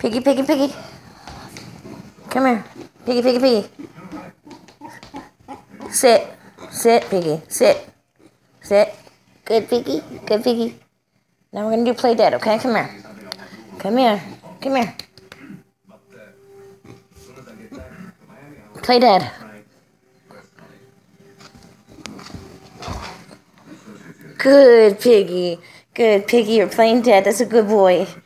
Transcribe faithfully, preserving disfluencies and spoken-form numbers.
Piggy, piggy, piggy. Come here. Piggy, piggy, piggy. Sit. Sit, piggy. Sit. Sit. Good, piggy. Good, piggy. Now we're going to do play dead, okay? Come here. Come here. Come here. Play dead. Good, piggy. Good, piggy. You're playing dead. That's a good boy.